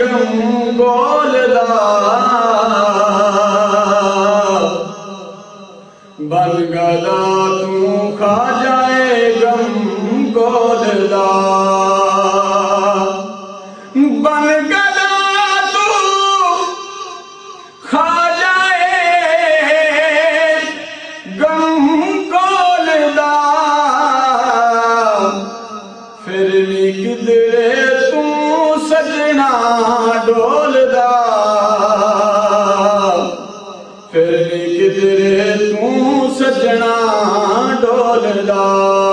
गम गोलदा बन गदा तू खा जाए गम गोलदा बन गदा तू खा जाए गम गोलदा फिर नी किधरे तू सजना डोलदा फिर नी किधरे तू सजना डोलदा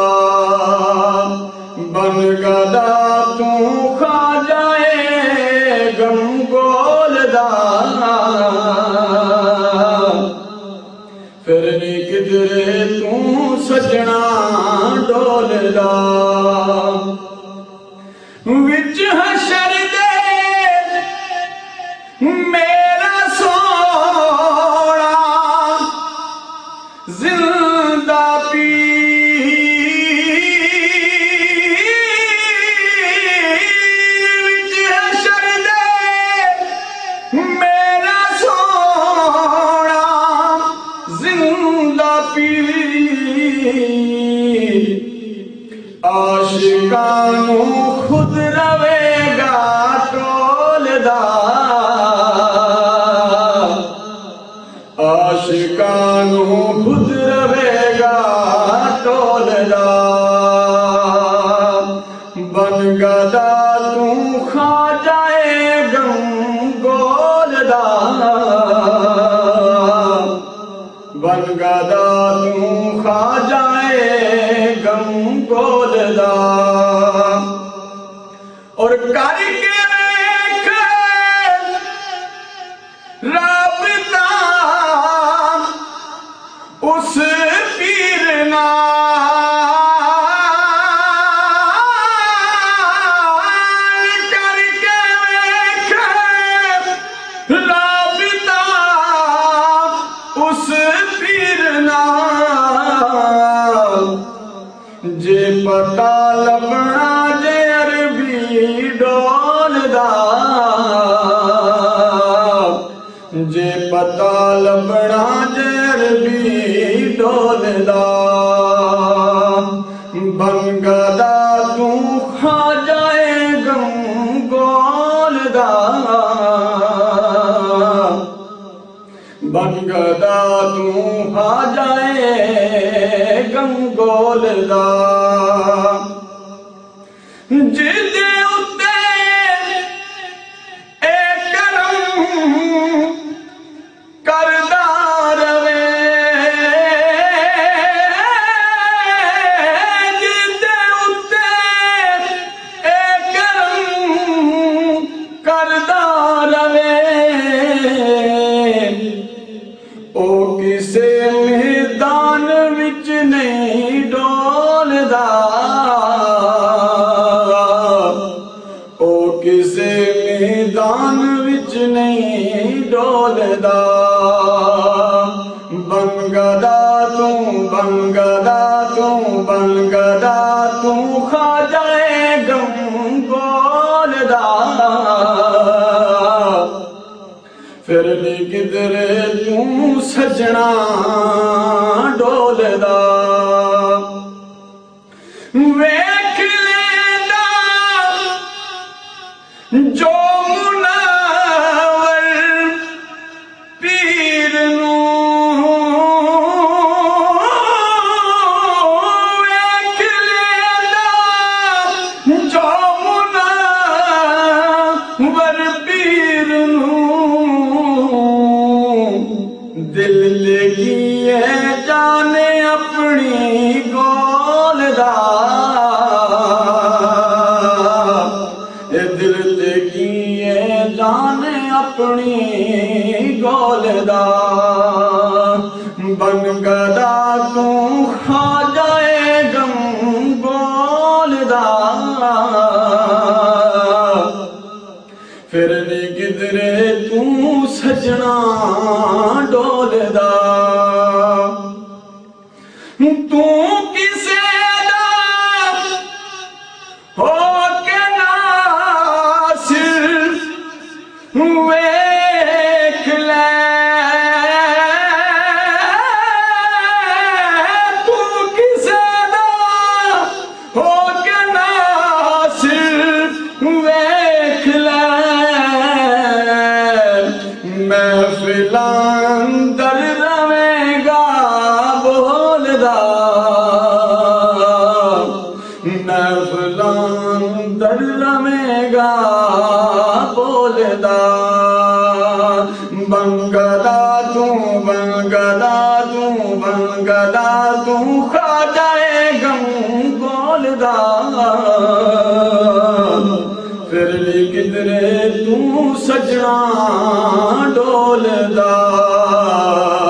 बन गदा तू खा जाए गम गोलदा फिर नी किधरे तू सजना डोलदा विच हशर दे मेरा सोना जिंदा पीर विच हशर दे मेरा सोना जिंदा पीर आशिकानू खुद रवेगा टोलदा आशिकानू खुद रवेगा टोलदा बन गदा तू खा जाए गम गोलदा बन गदा तू खा जाए गम गोलदा और करके देख राबता उस पीर नाल करके देख राबता उस पीर नाल जे पता लबना जे अरबी डोलदा जे पता लबना जे अरबी डोलदा बन गदा तू खा जाए गम गोलदा बन गदा तू खा जाए गम गोलदा जिदे उत्ते ए करम करदा रवे जिदे उत्ते ए करम करदा रवे ओ किसे मैदान विच नहीं डोलदा ओ किसे मैदान विच नहीं डोलदा बन गदा तू बन गदा तू बन गदा तू खा जाए गम गोलदा फिर नी किधरे तू सजना डोलदा वेख लेंदा जो मुनावर पीर नू वेख लेंदा जो मुनावर पीर नू दिल लगी है जाने अपनी गोलदा दिल लगी है जाने अपनी गोलदा बन गदा तू खा जाए गम गोलदा फिर नी किधरे तू सजना डोलदा तू किसे दा हो के नासिर डोलदा बंगदा तू बंगदा तू बंगदा तू खाजाए गम बोलदा फिर ली किधरे तू सजना डोलदा